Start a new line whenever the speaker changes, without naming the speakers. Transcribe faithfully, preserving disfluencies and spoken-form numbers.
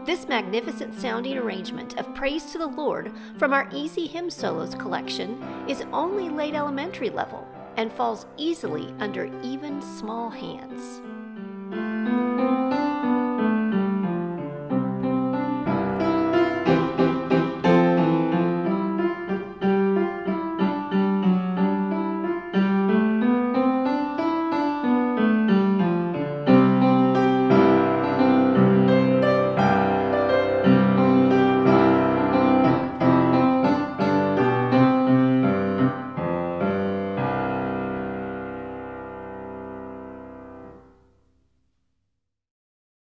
This magnificent sounding arrangement of praise to the Lord from our Easy Hymn Solos collection is only late elementary level and falls easily under even small hands.